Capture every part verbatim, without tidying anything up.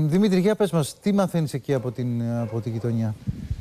Δημήτρη, για πες μας, τι μαθαίνεις εκεί από την, από την γειτονιά?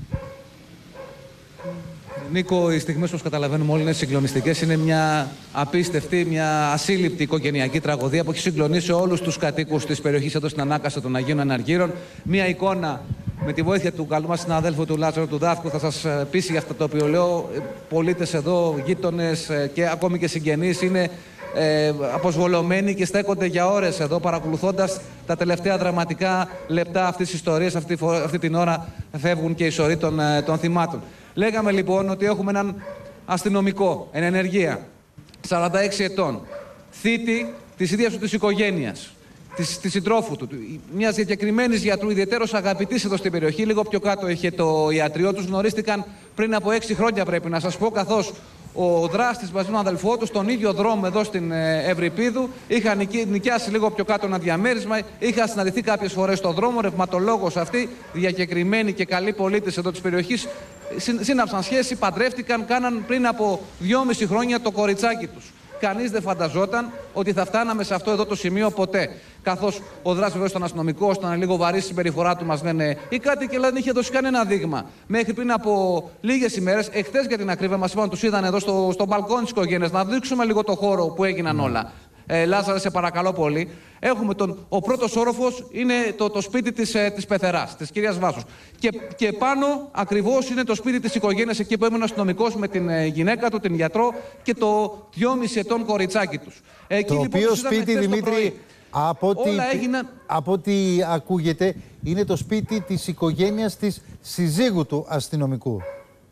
Νίκο, οι στιγμές που καταλαβαίνουμε όλοι είναι συγκλονιστικές. Είναι μια απίστευτη, μια ασύλληπτη οικογενειακή τραγωδία που έχει συγκλονίσει όλους τους κατοίκους της περιοχής εδώ στην Ανάκασα των Αγίων Αναργύρων. Μια εικόνα με τη βοήθεια του καλού μας συναδέλφου του Λάζαρου του Δάφκου θα σας πείσει για αυτό το οποίο λέω. Πολίτες εδώ, γείτονες και ακόμη και συγγενείς είναι ε, αποσβολωμένοι και στέκονται για ώρες εδώ παρακολουθώντας τα τελευταία δραματικά λεπτά αυτής της ιστορίας. Αυτή, αυτή την ώρα φεύγουν και οι σωροί των, των θυμάτων. Λέγαμε λοιπόν ότι έχουμε έναν αστυνομικό εν ενεργεία, σαράντα έξι ετών, θήτη της ίδιας του της οικογένειας, της, της συντρόφου του, μιας διακεκριμένης γιατρού, ιδιαιτέρως αγαπητής εδώ στην περιοχή. Λίγο πιο κάτω είχε το ιατριό τους. Γνωρίστηκαν πριν από έξι χρόνια, πρέπει να σας πω, καθώς ο δράστης μαζί με τον αδελφό του στον ίδιο δρόμο εδώ στην Ευρυπίδου είχαν νοικιάσει λίγο πιο κάτω ένα διαμέρισμα. Είχαν συναντηθεί κάποιες φορές στον δρόμο. Ρευματολόγος αυτοί, διακεκριμένοι και καλοί πολίτες εδώ της περιοχής, σύναψαν σχέση, παντρεύτηκαν, κάναν πριν από δυόμιση χρόνια το κοριτσάκι τους. Κανείς δεν φανταζόταν ότι θα φτάναμε σε αυτό εδώ το σημείο ποτέ. Καθώς ο δράστης βέβαια ήταν αστυνομικός, ήταν λίγο βαρύ στη συμπεριφορά του, μας λένε οι κάτοικοι, αλλά δεν είχε δώσει κανένα δείγμα. Μέχρι πριν από λίγες ημέρες, εχθές για την ακρίβεια, μας είπαν, τους είδαν εδώ στο, στο μπαλκόνι της οικογένειας, να δείξουμε λίγο το χώρο που έγιναν όλα. Ε, Λάζαρε, σε παρακαλώ πολύ. Έχουμε τον, ο πρώτος όροφος είναι το, το σπίτι της, ε, της πεθεράς, της κυρίας Βάσος. Και, και πάνω ακριβώς είναι το σπίτι της οικογένειας, εκεί που έμεινε ο αστυνομικός με την ε, γυναίκα του, την γιατρό, και το δυόμιση ετών κοριτσάκι τους. Εκεί, το λοιπόν, οποίο σπίτι, Δημήτρη, από ό,τι, έγιναν... από ό,τι ακούγεται, είναι το σπίτι της οικογένειας της συζύγου του αστυνομικού.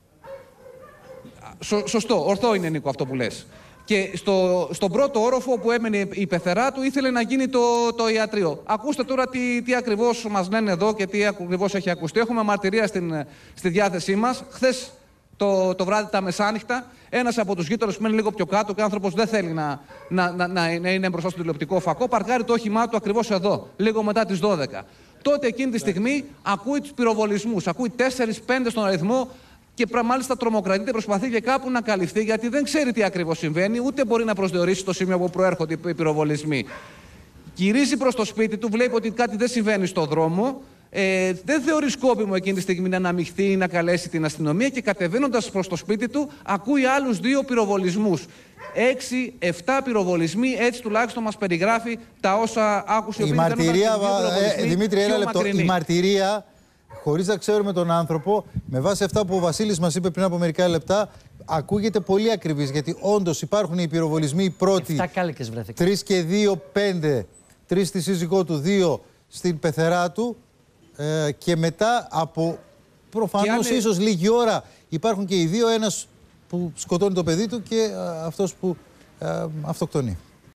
Σω, σωστό, ορθό είναι, Νίκο, αυτό που λες. Και στο, στον πρώτο όροφο που έμενε η πεθερά του ήθελε να γίνει το, το ιατρείο. Ακούστε τώρα τι, τι ακριβώς μας λένε εδώ και τι ακριβώς έχει ακουστεί. Έχουμε μαρτυρία στην, στη διάθεσή μας. Χθες το, το βράδυ τα μεσάνυχτα, ένας από τους γείτονες που μένει λίγο πιο κάτω και ο άνθρωπος δεν θέλει να, να, να, να, να είναι μπροστά στο τηλεοπτικό φακό, παρκάρει το όχημά του ακριβώς εδώ, λίγο μετά τις δώδεκα. Τότε εκείνη τη στιγμή ακούει τους πυροβολισμούς, ακούει τέσσερις πέντε στον αριθμό. Και μάλιστα τρομοκρατείται, προσπαθεί και κάπου να καλυφθεί, γιατί δεν ξέρει τι ακριβώς συμβαίνει, ούτε μπορεί να προσδιορίσει το σημείο που προέρχονται οι πυροβολισμοί. Γυρίζει προς το σπίτι του, βλέπει ότι κάτι δεν συμβαίνει στο δρόμο. Ε, δεν θεωρεί σκόπιμο εκείνη τη στιγμή να αναμειχθεί ή να καλέσει την αστυνομία, και κατεβαίνοντας προς το σπίτι του, ακούει άλλους δύο πυροβολισμούς. Έξι, εφτά πυροβολισμοί, έτσι τουλάχιστον μας περιγράφει τα όσα άκουσε η μαρτυρία. Ε, Δημήτρη, ένα λεπτό. Η μαρτυρία, χωρίς να ξέρουμε τον άνθρωπο, με βάση αυτά που ο Βασίλης μας είπε πριν από μερικά λεπτά, ακούγεται πολύ ακριβής. Γιατί όντως υπάρχουν οι πυροβολισμοί, οι πρώτοι. Τρεις και δύο, πέντε. Τρεις στη σύζυγό του, δύο στην πεθερά του. Ε, και μετά από προφανώς αν... ίσως λίγη ώρα υπάρχουν και οι δύο. Ένας που σκοτώνει το παιδί του και α, αυτός που α, αυτοκτονεί.